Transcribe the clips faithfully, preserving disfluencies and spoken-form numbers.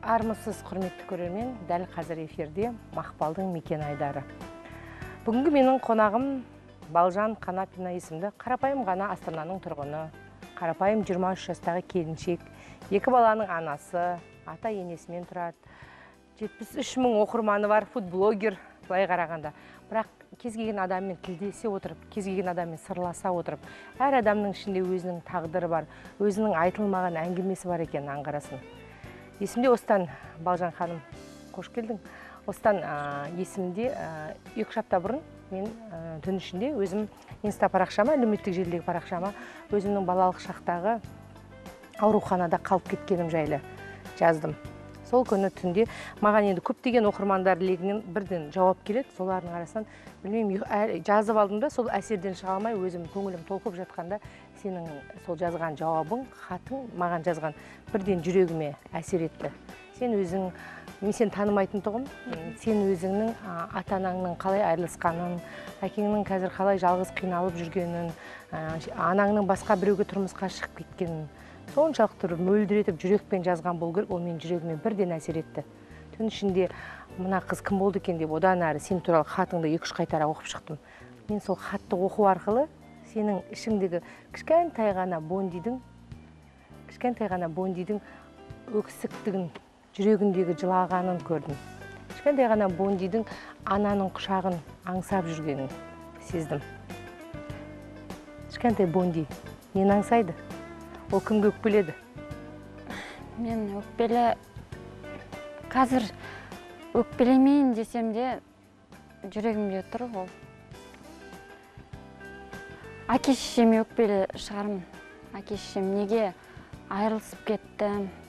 Армысыз құрметті көрермен, дәл қазір эфирде Мақпалдың мекен айдары. Бүгінгі менің қонағым Балжан Қанапина есімді қарапайым ғана Астананың тұрғыны, қарапайым жиырма үш жастағы келіншек, екі баланың анасы, ата енесімен тұрады. жетпіс үш мың оқырманы бар фудблогер, былай қарағанда. Бірақ кез келген адаммен тілдесе отырып, кез келген адаммен сырласа отырып, әр адамның ішінде өзінің тағдыры бар, өзінің айтылмаған әңгімесі бар екен аңғарасын. Есімде осыдан, Балжан ханым, қош келдің. Осыдан есімде екі үш апта бұрын мен түн ішінде өзім инста парақшама, әлеуметтік желідегі парақшама өзімнің балалық шақтағы ауруханада қалып кеткенім жайлы жаздым. Сол күні түнде маған енді көптеген оқырмандар легінен бірден жауап келеді. Солардың арасынан білмеймін, жазып алдым да, сол әсерден шыға алмай өзім көңілім толқып жатқанда сенің сол жазған жауабың, хатың маған жазған бірден жүрегіме әсер етті. Сен өзің, мен сені танымайтын тұғым, сен өзіңнің ата-анаңның қалай айырылысқанын, әкеңнің қазір қалай жалғыз қиналып жүргенін, анаңның басқа біреуге тұрмысқа шығып кеткенін, соншалықты мөлдіретіп жүрекпен жазған болу керек, ол мен жүрегіме бірден әсер етті. Түн ішінде мына қыз кім болды екен деп, одан әрі сен туралы хатыңды екі үш қайтара оқып шықтым. Мен сол хатты оқу арқылы сенің ішіңдегі кішкентай ғана бондидің, кішкентай ғана бондидің өксіктігін, жүрегіндегі жылағанын көрдім. Кішкентай ғана бондидің ананың құшағын аңсап жүргенін сездім. Кішкентай бонди нені аңсайды? Ол кімге өкпеледі? Мен өкпелі, қазір өкпелемейін десем де жүрегімде тұр ол. Әке-шешеме өкпелі шығармын. Әке-шешем неге айырылысып кетті?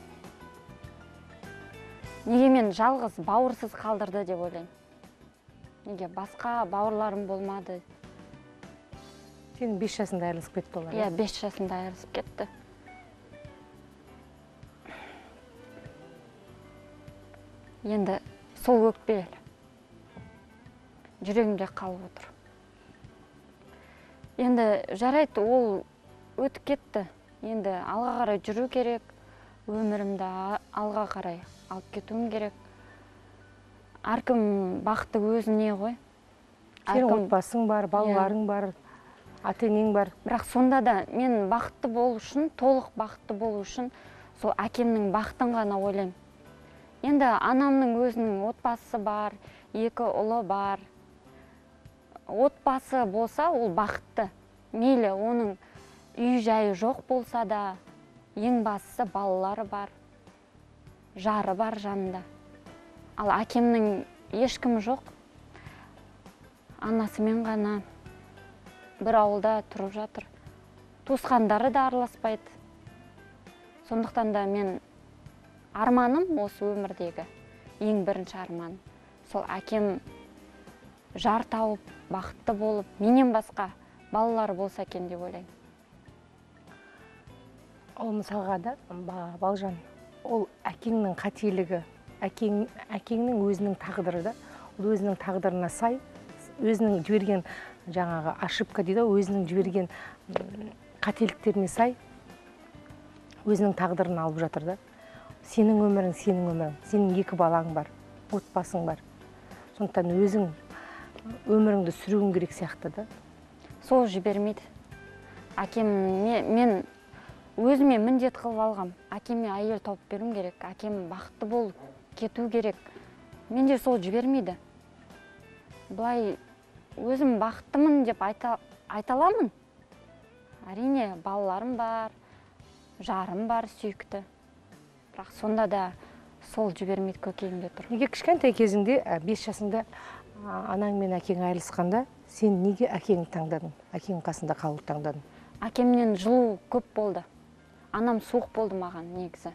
Неге мен жалғыз бауырсыз қалдырды деп ойлаймын. Неге басқа бауырларым болмады? Сен бес жасында айырылысып кетті олар? Иә, бес жасында айырылысып кетті. Енді сол өкпелі. Жүрегімде қалып отыр. Енді жарайды, ол өтіп кетті. Енді алға қарай жүру керек. Өмірімді алға қарай алып кетуім керек. Әркім бақыты өзіне ғой. Сен отбасың бар, балаларың бар, ата-енең бар. Бірақ сонда да мен бақытты болу үшін, толық бақытты болу үшін сол әкемнің бақытын ғана ойлаймын. Енді анамның өзінің отбасы бар, екі ұлы бар. Отбасы болса, ол бақытты. Мейлі, оның үй жайы жоқ болса да, ең бастысы балалары бар, жары бар жанында. Ал әкемнің ешкімі жоқ. Анасымен ғана бір ауылда тұрып жатыр. Туысқандары да араласпайды. Сондықтан да мен арманым осы өмірдегі ең бірінші арман. Сол әкем жар тауып, бақытты болып, менен басқа балалары болса екен деп ойлаймын. Ол мысалға да, Балжан, ол әкеңнің қателігі, әкеңнің өзінің тағдыры да, ол өзінің тағдырына сай, өзінің жіберген жаңағы ошибка дейді, өзінің жіберген қателіктеріне сай, өзінің тағдырын алып жатыр да. Сенің өмірің, сенің өмірің, сенің екі балаң бар, отбасың бар. Сондықтан өзің өміріңді сүруің керек сияқты да. Сол жібермейді. Әкем, мен өзіме міндет қылып алғам. Әкеме әйел тауып беруім керек, әкем бақытты болып кету керек. Менде сол жібермейді. Бұлай өзім бақыттымын деп айта аламын. Әрине, балаларым бар, жарым бар, сүйікті. Бірақ сонда да сол жібермейді, көкейімде тұр. Неге кішкентай кезіңде, бес жасыңда анаң мен әкең айырылысқанда, сен неге әкеңді таңдадың, әкеңнің қасында қалуды таңдадың? Әкемнен жылу көп болды. Анам суық болды маған негізі.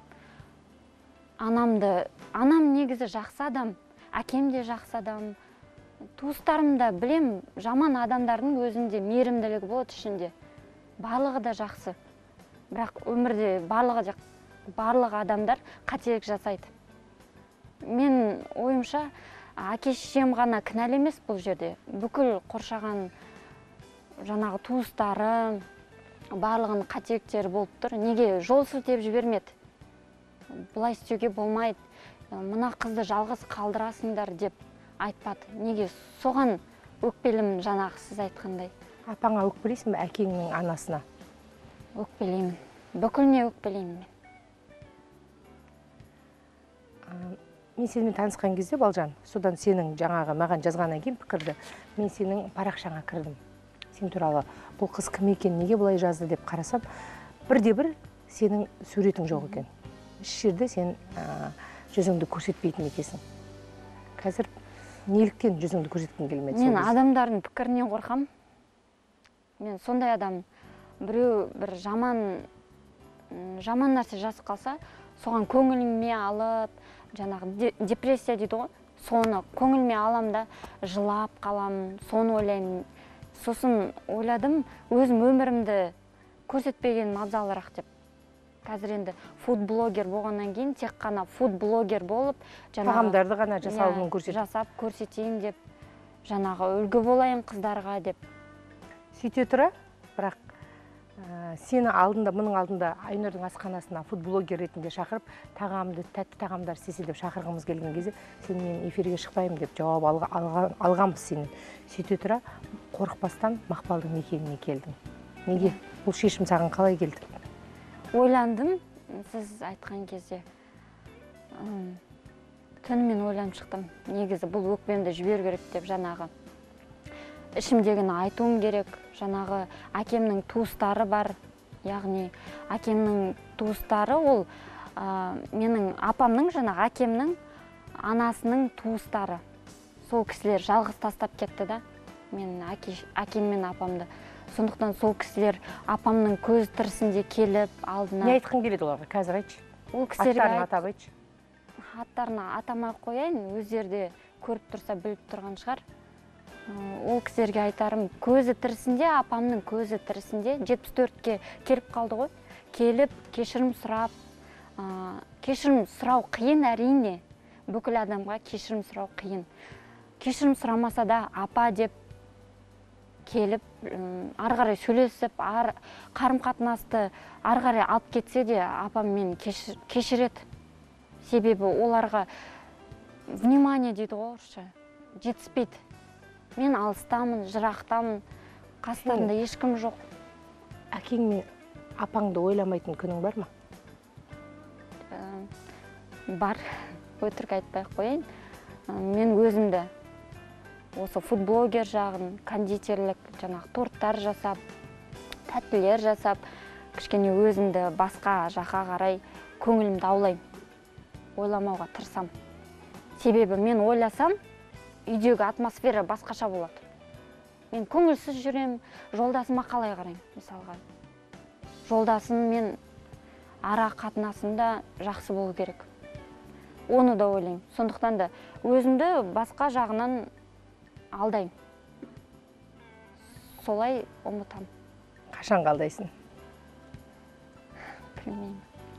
Анамды, анам негізі жақсы адам, әкем де жақсы адам. Туыстарым да білем, жаман адамдардың өзінде мейірімділігі болады ішінде. Барлығы да жақсы. Бірақ өмірде барлығы жақсы. Барлық адамдар қателік жасайды. Мен ойымша, әке-шешем ғана кінәлі емес бұл жерде. Бүкіл қоршаған жаңағы туыстары, барлығының қателіктері болып тұр. Неге жол сілтеп жібермеді? бұлай істеуге болмайды, мына қызды жалғыз қалдырасыңдар деп айтпады. Неге соған өкпелімін, жаңағы сіз айтқандай. Апаңа өкпелейсің бе, әкеңнің анасына? Өкпелеймін, бүкіліне өкпелеймін мен. Мен сенімен танысқан кезде, Балжан, содан сенің жаңағы маған жазғаннан кейін пікірді, мен сенің парақшаңа кірдім. Сен туралы бұл қыз кім екен, неге бұлай жазды деп қарасам, бірде-бір сенің суретің жоқ екен. Еш жерде сен жүзіңді көрсетпейтін екенсің. Қазір неліктен жүзіңді көрсеткің келмеді? Мен адамдардың пікірінен қорқам. Мен сондай адам, біреу бір жаман жаман нәрсе жазып қалса, соған көңіліме алып, жаңағы депрессия дейді ғой, соны көңіліме алам да жылап қалам, соны ойлаймын. Сосын ойладым, өзім өмірімді көрсетпеген абзалырақ деп. Қазір енді фуд-блогер болғаннан кейін тек қана фуд-блогер болып, тағамдарды ғана жасауын көрсетіп, жасап көрсетейін деп, жаңағы үлгі болайын қыздарға деп. Сөйте тұра, бірақ сені алдында, мұның алдында Айнұрдың асханасына фуд-блогер ретінде шақырып, тағамды, тәтті тағамдар істесе деп шақырғымыз келген кезде, сен мен эфирге шықпаймын деп жауап алғанбыз сенен. Сөйте тұра, қорықпастан Мақпалдың мекеніне келдің. Неге? Бұл шешім саған қалай келді? Ойландым, сіз айтқан кезде. Түнімен ойланып шықтым. Негізі бұл өкпемді жіберу керек деп, жаңағы ішімдегіні айтуым керек. Жаңағы әкемнің туыстары бар. Яғни әкемнің туыстары ол менің апамның, жаңағы әкемнің анасының туыстары. Сол кісілер жалғыз тастап кетті да, мен әкем мен апамды. Сондықтан сол кісілер апамның көз тірісінде келіп алдына. Не айтқың келеді оларға? Қазір айтшы. Аттарын атап айтшы. Аттарына атамай қояйын, өздері көріп тұрса біліп тұрған шығар. Ол кісілерге айтарым, көзі тірісінде, апамның көзі тірісінде жетпіс төртке келіп қалды ғой. Келіп, кешірім сұрап, кешірім сұрау қиын әрине. Бүкіл адамға кешірім сұрау қиын. Кешірім сұрамаса да апа деп келіп, ары қарай сөйлесіп, қарым-қатынасты ары қарай алып кетсе де, апам мен кешіреді. Себебі оларға внимание дейді ғой, орысша, жетіспейді. Мен алыстамын, жырақтамын, қастарында ешкім жоқ. Әкең мен апаңды ойламайтын күнің бар ма? Бар, өтірік айтпай қояйын. Мен өзімді осы фуд-блогер жағын, кондитерлік, жаңағы торттар жасап, тәттілер жасап, кішкене өзімді басқа жаққа қарай көңілімді аулаймын. Ойламауға тырысам. Себебі мен ойласам, үйдегі атмосфера басқаша болады. Мен көңілсіз жүрем, жолдасыма қалай қараймын, мысалға. Жолдасым мен ара қатынасымда жақсы болу керек. Оны да ойлаймын. Сондықтан да өзімді басқа жағынан алдаймын. Солай ұмытам. Қашан қалдайсың? Білмеймін.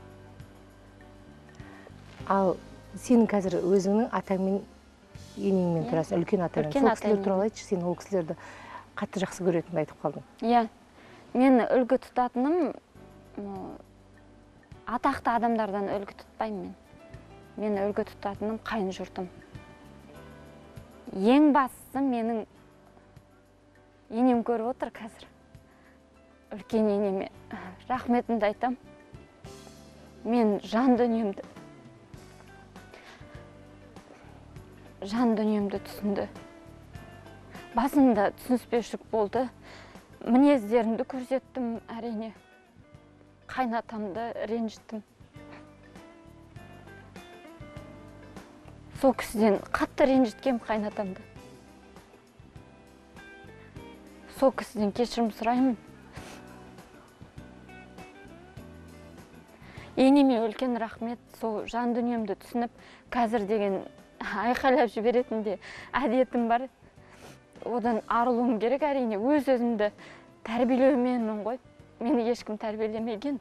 Ал сенің қазір өзіңнің атаңмен, енеңмен тұрасың, үлкен атаңмен. Сол кісілер туралы айтшы, сен ол кісілерді қатты жақсы көретінді айтып қалдың. Иә, мен үлгі тұтатыным, атақты адамдардан үлгі тұтпаймын мен. Мен үлгі тұтатыным қайын жұртым. Ең бастысы менің енем көріп отыр қазір. Үлкен енеме рахметімді айтам. Мен жан дүниемді жан дүниемді түсінді. Басында түсініспеушілік болды. Мінездерімді көрсеттім, әрине. Қайнатамды ренжіттім. Сол кісіден қатты ренжіткем қайнатамды. Сол кісіден кешірім сұраймын. Енеме үлкен рахмет, сол жан дүниемді түсініп, қазір деген айқайлап жіберетінде әдетім бар. Одан арылуым керек, әрине. Өз өзімді тәрбиелеуменмін ғой. Мені ешкім тәрбиелемеген.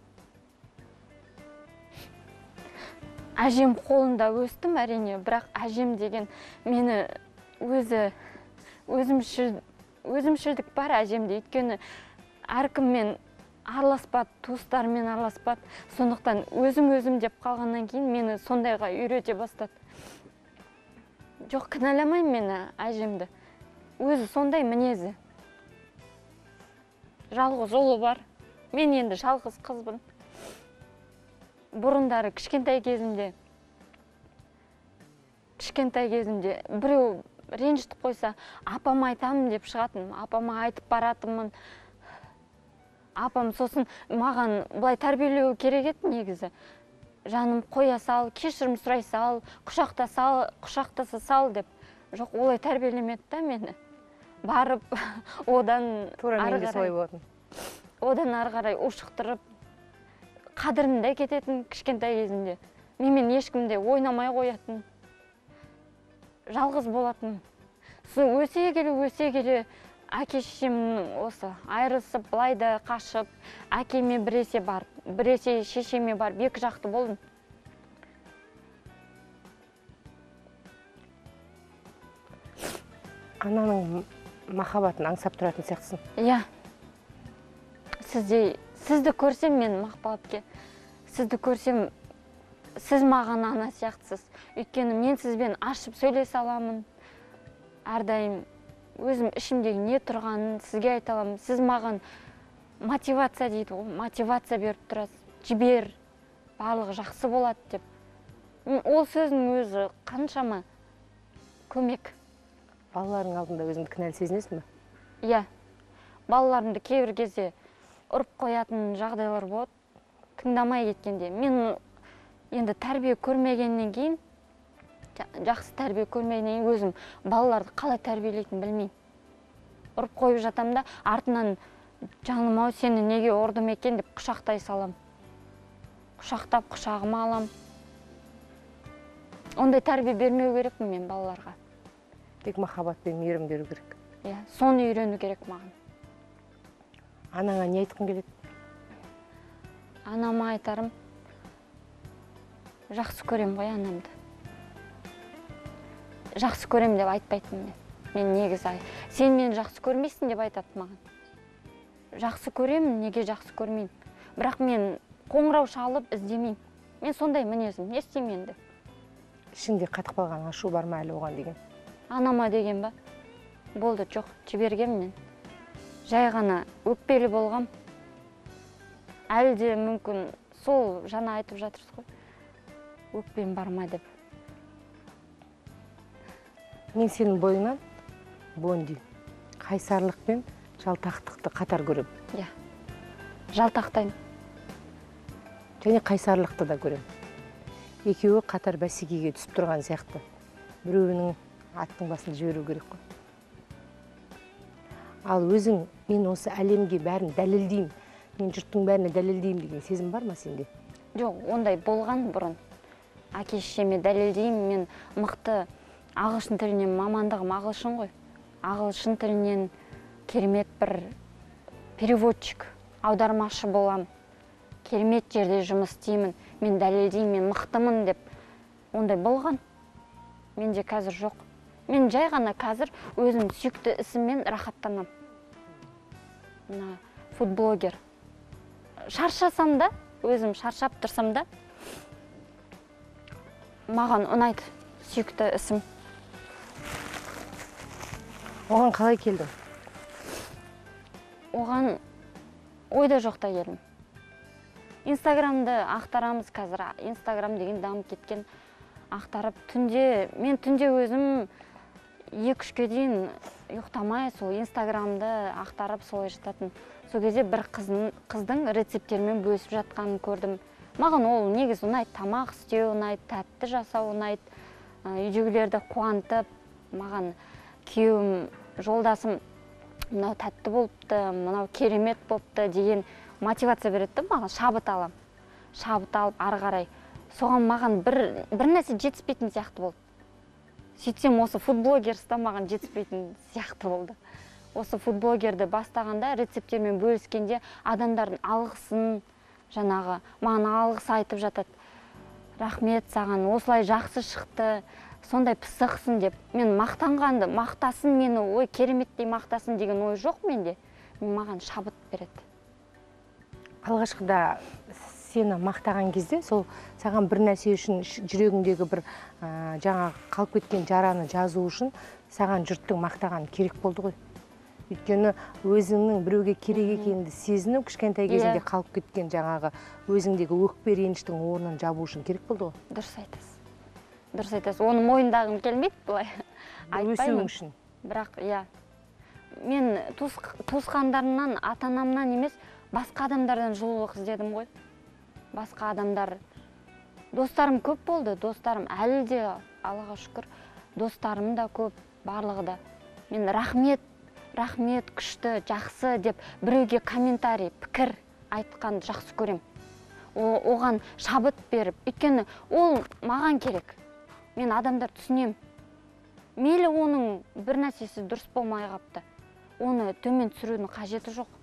Әжем қолында өстім, әрине, бірақ әжем деген мені өзі өзімшілдік бар әжемде. Өйткені әркіммен араласпады, туыстарымен араласпады. Сондықтан өзім өзім деп қалғаннан кейін мені сондайға үйрете бастады. Жоқ, кінәламаймын мені әжемді. Өзі сондай мінезі. Жалғыз ұлы бар. Мен енді жалғыз қызбын. Бұрындары кішкентай кезімде, кішкентай кезімде біреу ренжітіп қойса, апама айтамын деп шығатын. Апама айтып баратынмын. Апам сосын маған былай тәрбиелеу керек еді негізі. Жаным, қоя сал, кешірім сұрай сал, құшақта сал, құшақтаса сал деп. Жоқ, олай тәрбиелемеді да мені. Барып, одан ары қарай, одан ары қарай ушықтырып, қадірімде кететін кішкентай кезінде. Менімен ешкімде ойнамай қоятын. Жалғыз болатын. Сол өсе келе, өсе келе, әке-шешемнің осы айырысып, былайда қашып, әкеме біресе барып, біресе шешеме барып, екі жақты болдым. Ананың махаббатын аңсап тұратын сияқтысың. Иә. Сізде, сізді көрсем мен Мақпалапке, сізді көрсем, сіз маған ана сияқтысыз. Өйткені мен сізбен ашып сөйлесе аламын. Әрдайым өзім ішімдегі не тұрғанын сізге айта аламын. Сіз маған мотивация дейді ғой, мотивация беріп тұрасыз. Жібер, барлығы жақсы болады деп. Ол сөздің өзі қаншама көмек. Балаларың алдында өзіңді кінәлі сезінесің бе? Иә. Балаларымды кейбір кезде ұрып қоятын жағдайлар болады. Тыңдамай кеткенде. Мен енді тәрбие көрмегеннен кейін, жақсы тәрбие көрмегеннен кейін өзім балаларды қалай тәрбиелейтін білмеймін. Ұрып қойып жатам да, артынан жаным ау, сені неге ұрдым екен деп құшақтай салам. Құшақтап құшағыма алам. Ондай тәрбие бермеу керекпін мен балаларға. Тек махаббат пен мейірім беру керек. Иә, соны үйрену керек маған. Анаңа не айтқың келеді? Анама айтарым, жақсы көрем ғой анамды. Жақсы көрем деп айтпайтын мен. Мен негізі, сен мені жақсы көрмейсің деп айтады маған. Жақсы көремін, неге жақсы көрмеймін. Бірақ мен қоңырау шалып іздемеймін. Мен сондай мінезім, не істеймін енді? Ішіңде қатып қалған ашу бар ма әлі оған деген? Анама деген ба? Болды, жоқ, жібергем мен. Жай ғана өкпелі болғам. Әлі де мүмкін сол жана айтып жатырсыз ғой. Өкпем бар ма деп. Мен сенің бойыңнан Бонди, қайсарлық пен жалтақтықты қатар көрем. Иә. Жалтақтаймын. Және қайсарлықты да көрем. Екеуі қатар бәсекеге түсіп тұрған сияқты. Біреуінің аттың басын жіберу керек қой. Ал өзің, мен осы әлемге бәрін дәлелдеймін, мен жұрттың бәріне дәлелдеймін деген сезім бар ма сенде? Жоқ, ондай болған бұрын. Әке-шешеме дәлелдеймін, мен мықты ағылшын тілінен, мамандығым ағылшын ғой. Ағылшын тілінен керемет бір переводчик, аудармашы болам. Керемет жерде жұмыс істеймін, мен дәлелдеймін, мен мықтымын деп. Ондай болған. Менде қазір жоқ. Мен жай ғана қазір өзім сүйікті ісіммен рахаттанам. Мына фудблогер. Шаршасам да, өзім шаршап тұрсам да, маған ұнайды сүйікті ісім. Оған қалай келдің? Оған ойда жоқта келдім. Инстаграмды ақтарамыз қазір. Инстаграм деген дамып кеткен. Ақтарып түнде, мен түнде өзім екі-үшке дейін ұйықтамай сол Инстаграмды ақтарып солай жататын. Сол кезде бір қыздың, қыздың рецептермен бөлісіп жатқанын көрдім. Маған ол негіз ұнайды, тамақ істеу ұнайды, тәтті жасау ұнайды, үйдегілерді қуантып, маған күйеуім, жолдасым мынау тәтті болыпты, мынау керемет болыпты деген мотивация береді, маған шабыт алам. Шабыт алып ары қарай. Соған маған бір, бір нәрсе жетіспейтін сияқты болды. Сөйтсем осы фудблогерста маған жетіспейтін сияқты болды. Осы фудблогерді бастағанда, рецептермен бөліскенде адамдардың алғысын, жаңағы маған алғыс айтып жатады. Рахмет саған, осылай жақсы шықты, сондай пысықсың деп. Мен мақтанғанды, мақтасын мені, ой кереметтей мақтасын деген ой жоқ менде. Мен маған шабыт береді. алғашқыда сені мақтаған кезде сол саған бір нәрсе үшін жүрегіңдегі бір жаңа қалып кеткен жараны жазу үшін саған жұрттың мақтаған керек болды ғой. Өйткені өзіңнің біреуге керек екеніңді сезініп, кішкентай кезінде қалып кеткен жаңағы өзіңдегі өкпе реніштің орнын жабу үшін керек болды ғой. Дұрыс айтасыз. Дұрыс айтасыз. Оны мойындағым келмейді былай. Айтпаймын үшін. Бірақ, иә. Мен туысқандарымнан, ата-анамнан емес, басқа адамдардан жылулық іздедім ғой. Басқа адамдар, достарым көп болды, достарым әлі де, Аллаға шүкір, достарым да көп, барлығы да. Мен рахмет, рахмет, күшті, жақсы деп біреуге комментарий, пікір айтқан жақсы көрем. Оған шабыт беріп, өйткені ол маған керек. Мен адамдар түсінем. Мейлі оның бір нәрсесі дұрыс болмай қапты. Оны төмен түсірудің қажеті жоқ.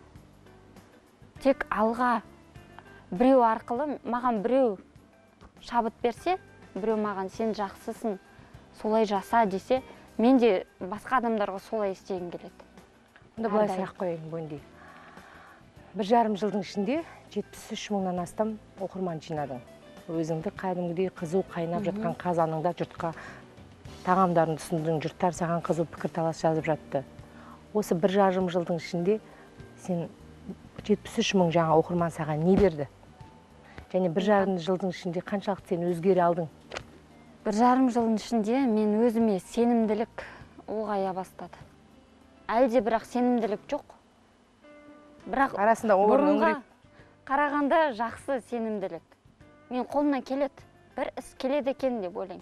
Тек алға біреу арқылы, маған біреу шабыт берсе, біреу маған сен жақсысың, солай жаса десе, мен де басқа адамдарға солай істегім келеді. Онда былай сұрақ қояйын, Бонди. Бір жарым жылдың ішінде жетпіс үш мыңнан астам оқырман жинадың. Өзіңді кәдімгідей қызу қайнап жатқан қазаныңда жұртқа тағамдарын ұсындың, жұрттар саған қызу пікір талас жазып жатты. Осы бір жарым жылдың ішінде сен жетпіс үш мың жаңа оқырман саған не берді? Және бір жарым жылдың ішінде қаншалықты сен өзгере алдың? Бір жарым жылдың ішінде мен өзіме сенімділік ұлғая бастады. Әлде бірақ сенімділік жоқ. Бірақ арасында бұрынға қарағанда жақсы сенімділік. Мен қолымнан келеді, бір іс келеді екен деп ойлаймын.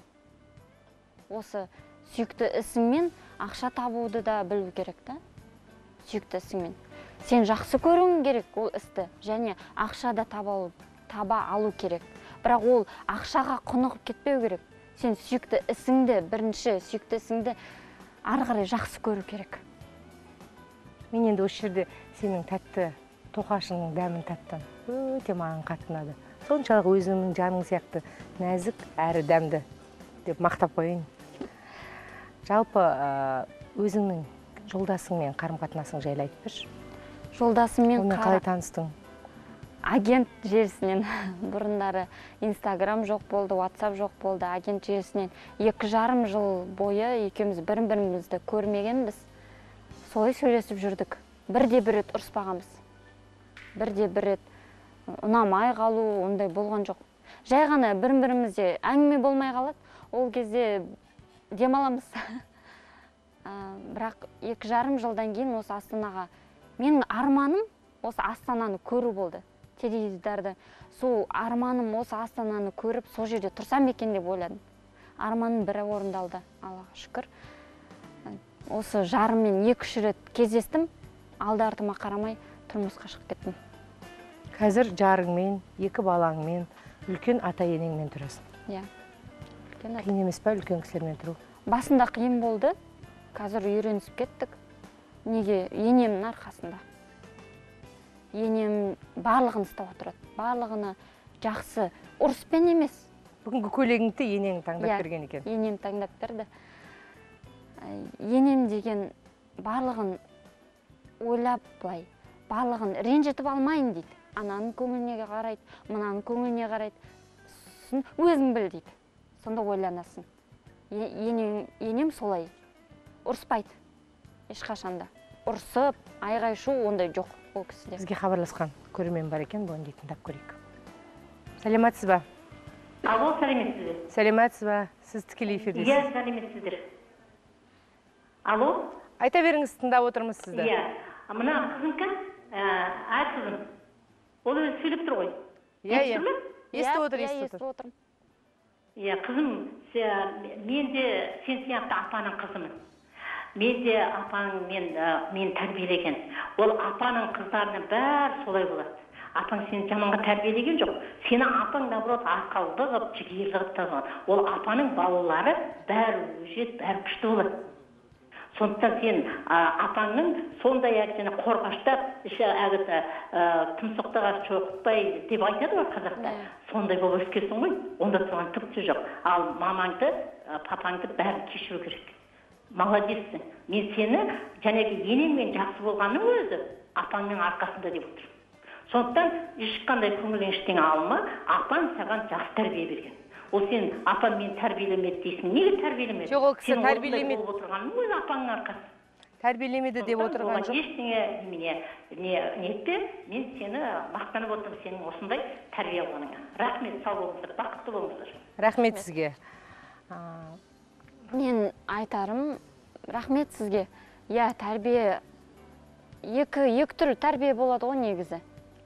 Осы сүйікті ісіңмен ақша табуды да білу керек та. Сүйікті ісіңмен. Сен жақсы көруің керек ол істі, және ақша да таба алу керек. Бірақ ол ақшаға құнығып кетпеу керек. Сен сүйікті ісіңді, бірінші сүйікті ісіңді ары қарай жақсы көру керек. Мен енді осы жерде сенің тәтті тоқашыңның дәмін таттым. Өте маған қатты ұнады. Соншалық өзіңнің жаның сияқты нәзік әрі дәмді деп мақтап қояйын. Жалпы өзіңнің жолдасыңмен қарым-қатынасың жайлы айтып берші. Жолдасыммен онымен қалай таныстың? Агент желісінен. Бұрындары Инстаграм жоқ болды, WhatsApp жоқ болды. Агент желісінен екі жарым жыл бойы екеуміз бірін-бірімізді көрмегенбіз. Солай сөйлесіп жүрдік. Бірде бір рет ұрыспағанбыз. Бірде бір рет ұнамай қалу, ондай болған жоқ. Жай ғана бірін-бірімізде әңгіме болмай қалады. Ол кезде демаламыз. Бірақ екі жарым жылдан кейін осы Астанаға, менің арманым осы Астананы көру болды. Теледидарды. Сол арманым осы Астананы көріп, сол жерде тұрсам екен деп ойладым. Арманым бірі орындалды, Аллаға шүкір. Осы жарыммен екі-үш рет кездестім, алды-артыма қарамай тұрмысқа шығып кеттім. Қазір жарыңмен, екі балаңмен, үлкен ата-енеңмен тұрасың. Иә. Қиын емес па үлкен кісілермен тұру? Басында қиын болды, қазір үйренісіп кеттік. Неге? Енемнің арқасында. Енем барлығын істеп отырады. Барлығына жақсы, ұрыспен емес. Бүгінгі көйлегіңді енең таңдап берген екен. Енем таңдап берді. Енем деген барлығын ойлап былай, барлығын ренжітіп алмайын дейді. Ананың көңіліне қарайды, мынаның көңіліне қарайды. Өзің біл дейді. Сонда ойланасың. Енем солай ұрыспайды. Ешқашанда. Ұрысып, айғай-шу ондай жоқ ол кісіде. Бізге хабарласқан көрермен бар екен, бұны тыңдап көрейік. Сәлеметсіз ба? Алло, сәлеметсіз бе? Сәлеметсіз ба? Сіз тікелей эфирдесіз. Иә, сәлеметсіздер. Алло? Айта беріңіз, тыңдап отырмыз сізді. Иә, мына қызым кім? Ай қызым. Ол өзі сөйлеп тұр ғой. Иә, иә. Естіп отыр, естіп отыр. Иә, қызым, мен де сен сияқты апаның қызымын. Мен де апаның мен тәрбиелеген. Ол апаның қыздарының бәрі солай болады. Апаң сені жаманға тәрбиелеген жоқ. Сені апаң да бұрат ақылды қып, жігерлі қып тазған. Ол апаның балалары бәрі өжет, бәрі күшті болады. Сондықтан сен апаңның сондай әксені қорғаштап, іші әгіті тұмсықтыға шоқытпай деп айтады ғой қазақта. Сондай болып өскесің ғой, онда тұрған түкті жоқ. Ал мамаңды, папаңды бәрін кешіру керек. Молодецсің. Мен сені жәнегі енеңмен жақсы болғаның өзі апаңның арқасында деп отырмын. Сондықтан ешқандай көңілің ештеңе алма, апаң саған жақсы тәрбие берген. Ол сен апам мені тәрбиелемеді дейсің. Неге тәрбиелемеді? Жоқ, ол кісі тәрбиелемеді. Сен болып отырғаның өз апаңның арқасы. Тәрбиелемеді деп отырған жоқ. Ештеңе немене не нетпе, мен сені мақтанып отырмын сенің осындай тәрбие алғаныңа. Рахмет, сау болыңыздар, бақытты болыңыздар. Рахмет сізге. Мен айтарым, рахмет сізге. Иә, тәрбие екі екі түрлі тәрбие болады ғой негізі.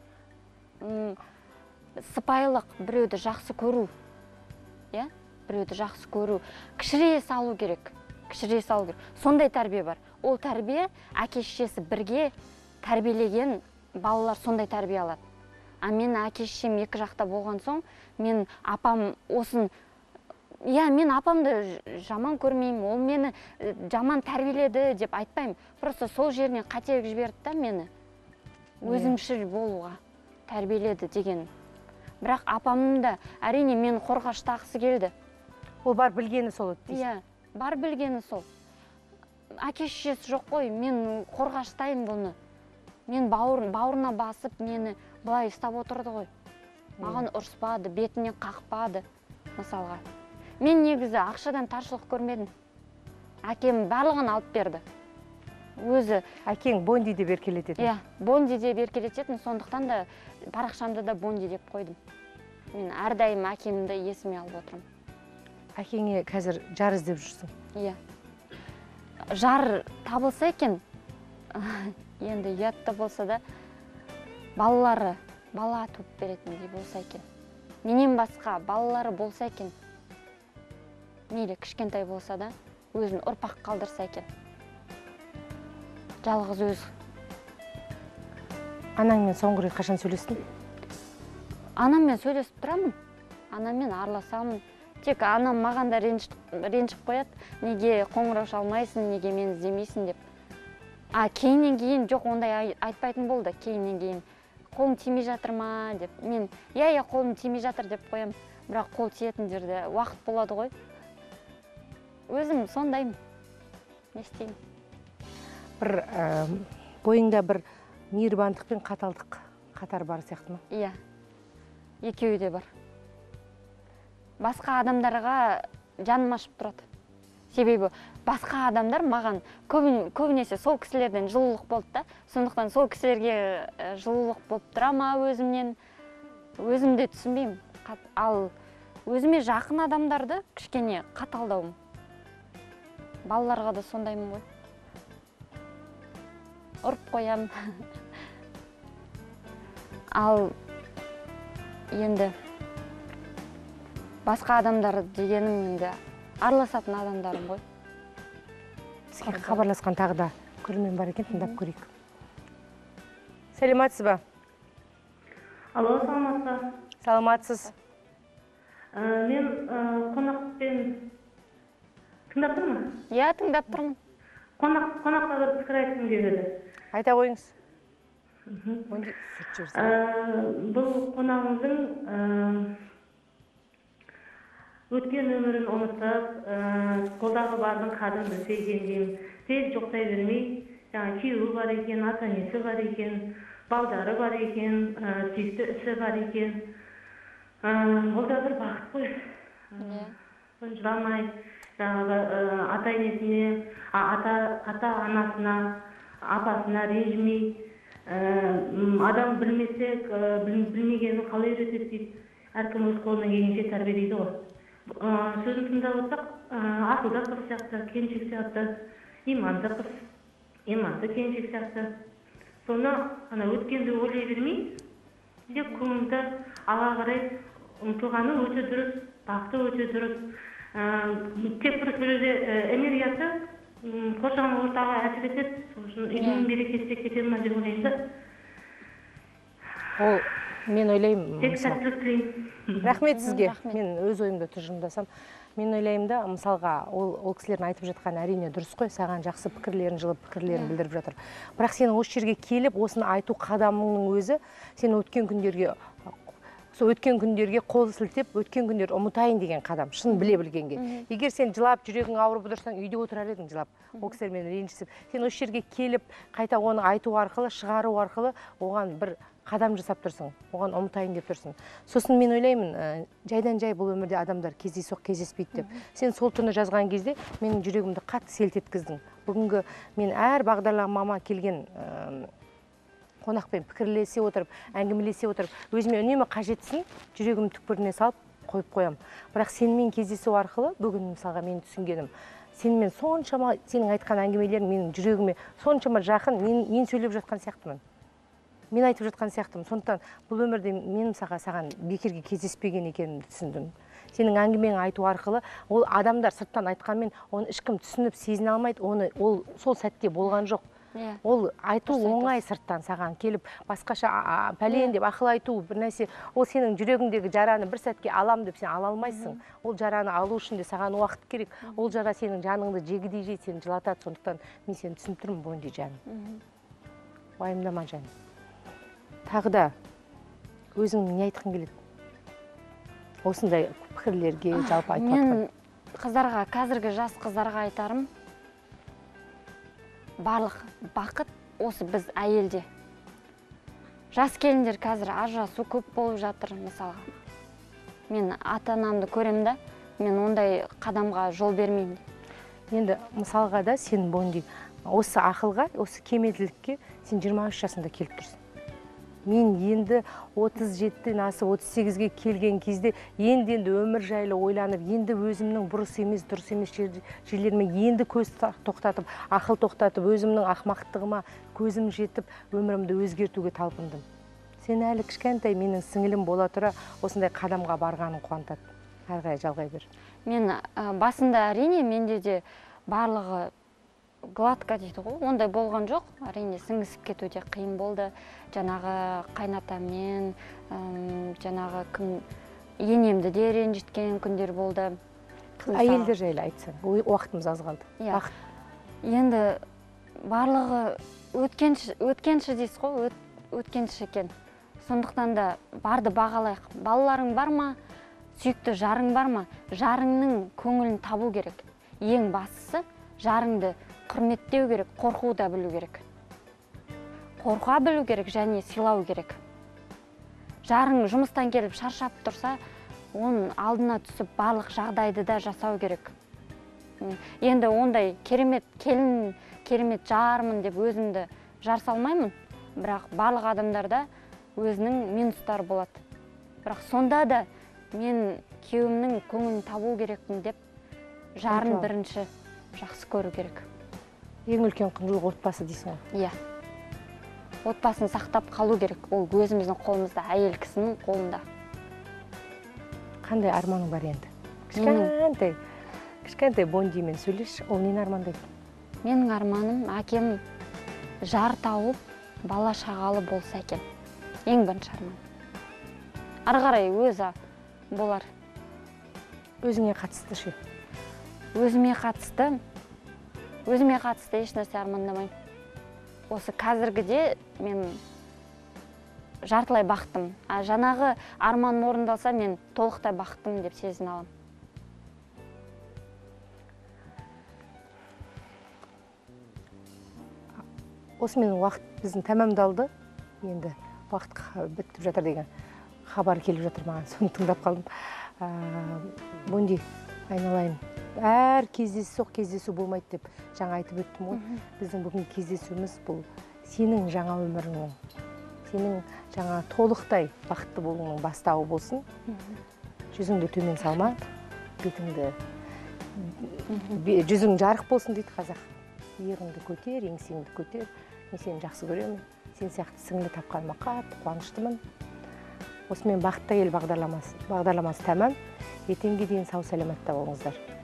Сыпайылық, біреуді жақсы көру. Иә, біреуді жақсы көру, кішірейе салу керек. Кішірейе салу керек. Сондай тәрбие бар. Ол тәрбие әке-шешесі бірге тәрбиелеген балалар сондай тәрбие алады. А мен әке-шешем екі жақта болған соң, мен апам осын, иә, мен апамды жаман көрмеймін, ол мені жаман тәрбиеледі деп айтпаймын. Просто сол жерінен қателік жіберді да мені өзімшіл болуға тәрбиеледі деген. Бірақ апамның да әрине мен қорғаштағысы келді. Ол бар білгені сол өтті. Иә, бар білгені сол. Әке-шешесі жоқ қой, мен қорғаштайын бұны. Мен бауырына басып, мені былай ұстап отырды ғой. Маған ұрыспады, бетінен қақпады, мысалға. Мен негізі ақшадан таршылық көрмедім. Әкем барлығын алып берді. Өзі. Әкең Бонди деп еркелететін. Иә, Бонди деп еркелететін, сондықтан да парақшамды да Бонди деп қойдым. Мен әрдайым әкемді есіме алып отырмын. Әкеңе қазір жар іздеп жүрсің? Иә. Жар табылса екен, енді ұятты болса да, балалары, бала туып беретіндей болса екен. Менен басқа балалары болса екен, мейлі кішкентай болса да, өзін ұрпақ қалдырса екен. Жалғыз өз. Анаңмен соңғы рет қашан сөйлестің? Анаммен сөйлесіп тұрамын. Анаммен араласамын. Тек анам маған да ренжіп қояды. Неге қоңырау шалмайсың, неге мені іздемейсің деп. А кейіннен кейін жоқ, ондай айтпайтын болды. Кейіннен кейін қолым тимей жатыр ма деп. Мен иә-иә қолым тимей жатыр деп қоям. Бірақ қол тиетін жерде уақыт болады ғой. Өзім сондаймын. Не істеймін? Бір бойыңда бір мейірбандық пен қаталдық қатар бар сияқты ма? Иә. Екеуі де бар. Басқа адамдарға жаным ашып тұрады. Себебі басқа адамдар маған көбінесе сол кісілерден жылулық болды да. Сондықтан сол кісілерге жылулық болып тұра ма өзімнен, өзімде түсінбеймін. Ал өзіме жақын адамдарды кішкене қаталдауым. Балаларға да сондаймын ғой. Ұрып қоям. Ал енді басқа адамдар дегенім енді араласатын адамдарым ғой. Сізге хабарласқан тағы да көрермен бар екен, тыңдап көрейік. Сәлеметсіз ба? Алло, саламатсыз. Саламатсыз. Мен қонақпен тыңдап тұрмын? Иә, тыңдап тұрмын. Қонаққа бір пікір айтқым келеді. Айта қойыңыз. Бұл қонағымыздың өткен өмірін ұмытып, қолдағы бардың қадірін білсе екен деймін. Тез жоқтай бермей, жаңа күйеуі бар екен, ата-енесі бар екен, балдары бар екен, сүйікті ісі бар екен. Ол да бір бақыт қой. Жыламай, жаңағы ата-енесіне, ата-анасына, апасына ренжімей, адам білмесек, білмегенін қалай үйретеді дейді. Әркім өз қолынан келгенше тәрбиелейді ғой. Сөзін тыңдап отырсақ, ақылды қыз сияқты, келіншек сияқты, иманды қыз, иманды келіншек сияқты. Соны өткенді ойлай бермей, деп көңілді алға қарай ұмтылғаны өте дұрыс, бақыты өте дұрыс. Тек бір сөзде энергиясы қоршаған ортаға әсер етеді. Сосын үйдің берекесі де кетеді ма деп ойлаймын. Ол мен ойлаймын. Тек сәттілік тілеймін. Рахмет сізге. Мен өз ойымды тұжырымдасам, мен ойлаймын да, мысалға ол кісілердің айтып жатқан әрине дұрыс қой, саған жақсы пікірлерін, жылы пікірлерін білдіріп жатыр. Бірақ сен осы жерге келіп, осыны айту қадамыңның өзі, сен өткен күндерге сол өткен күндерге қол сілтеп, өткен күндерді ұмытайын деген қадам, шын біле білгенге. Егер сен жылап, жүрегің ауырып отырсаң, үйде отырар едің жылап, ол кісілермен ренжісіп. Сен осы жерге келіп, қайта оны айту арқылы, шығару арқылы, оған бір қадам жасап тұрсың, оған ұмытайын деп тұрсың. Сосын мен ойлаймын, жайдан жай бұл өмірде адамдар кездейсоқ кездеспейді деп. Сен сол түні жазған кезде менің жүрегімді қатты селт еткіздің. Бүгінгі мен әр бағдарламама келген қонақпен пікірлесе отырып, әңгімелесе отырып, өзіме үнемі қажетсін жүрегімнің түкпіріне салып қойып қоям. Бірақ сенімен кездесу арқылы бүгін мысалға мен түсінгенім, сенімен соншама, сенің айтқан әңгімелерің менің жүрегіме соншама жақын, мен, мен сөйлеп жатқан сияқтымын. Мен айтып жатқан сияқтымын. Сондықтан бұл өмірде мен мысалға саған бекерге кездеспеген екенімді түсіндім. Сенің әңгімең айту арқылы ол адамдар сырттан айтқанмен оны ешкім түсініп сезіне алмайды, оны ол сол сәтте болған жоқ. Ол айту оңай сырттан саған келіп басқаша пәлен деп ақыл айту бір нәрсе, ол сенің жүрегіңдегі жараны бір сәтке алам деп сен ала алмайсың. Ол жараны алу үшін де саған уақыт керек. Ол жара сенің жаныңды жегідей жейді, сені жылатады. Сондықтан мен сені түсініп тұрмын, Бонди жаным. Уайымдама жаным. Тағы да өзің не айтқың келеді? Осындай пікірлерге жалпы айтып жатқан. Мен қыздарға, қазіргі жас қыздарға айтарым, барлық бақыт осы біз әйелде. Жас келіндер қазір ажырасу көп болып жатыр, мысалға. Мен ата-анамды көремін да, мен ондай қадамға жол бермеймін. Енді мысалға да сен, Бонди, осы ақылға, осы кемелділікке сен жиырма үш жасында келіп тұрсың. Мен енді отыз жетіден асып отыз сегізге келген кезде енді енді өмір жайлы ойланып, енді өзімнің бұрыс емес, дұрыс емес жерлеріме енді көз тоқтатып, ақыл тоқтатып, өзімнің ақмақтығыма көзім жетіп, өмірімді өзгертуге талпындым. Сен әлі кішкентай менің сіңілім бола тұра осындай қадамға барғаның қуантады. Әрі қарай жалғай бер. Мен басында әрине менде де барлығы гладко дейді ғой, ондай болған жоқ. Әрине сіңісіп кетуде қиын болды. Жаңағы қайнатаммен, жаңағы кім енемді де ренжіткен күндер болды. Әйелдер жайлы айтсаң, уақытымыз аз қалды. Енді барлығы өткенші дейсіз ғой, өткенші екен. Сондықтан да барды бағалайық. Балаларың бар ма, сүйікті жарың бар ма, жарыңның көңілін табу керек. Ең бастысы жарыңды құрметтеу керек, қорқу да білу керек. Қорқа білу керек және сыйлау керек. Жарың жұмыстан келіп шаршап тұрса, оның алдына түсіп барлық жағдайды да жасау керек. Енді ондай керемет келін, керемет жармын деп өзімді жар салмаймын, бірақ барлық адамдарда өзінің минустары болады. Бірақ сонда да мен күйеуімнің көңілін табу керекпін деп жарын бірінші жақсы көру керек. Ең үлкен құндылық отбасы дейсің ғой? Иә. Отбасын сақтап қалу керек. Ол өзіміздің қолымызда, әйел кісінің қолында. Қандай арманың бар енді? Кішкентай, кішкентай Бондимен сөйлеш, ол нені армандайды? Менің арманым әкем жар тауып, бала шағалы болса екен. Ең бірінші арман. Ары қарай өзі болар. Өзіңе қатысты ше? Өзіме қатысты, өзіме қатысты еш нәрсе армандамаймын. Осы қазіргіде мен жартылай бақыттым. А жаңағы арманым орындалса, мен толықтай бақыттым деп сезіне аламын. Осымен уақыт біздің тәмамдалды. Енді уақыт бітіп жатыр деген хабар келіп жатыр маған, соны тыңдап қалдым. Бонди, айналайын. Әр кездесу кездесу болмайды деп жаңа айтып өттім ғой. Біздің бүгін кездесуіміз бұл сенің жаңа өміріңнің, сенің жаңа толықтай бақытты болуыңның бастауы болсын. Жүзіңді төмен салма, бетіңді, жүзің жарық болсын дейді қазақ. Иығыңды көтер, еңсеңді көтер. Мен сені жақсы көремін. Сен сияқты сіңілі тапқаныма қатты қуаныштымын. Осымен бақытты әйел бағдарламасы, бағдарламасы тәмам. Ертеңге дейін сау саламатта болыңыздар.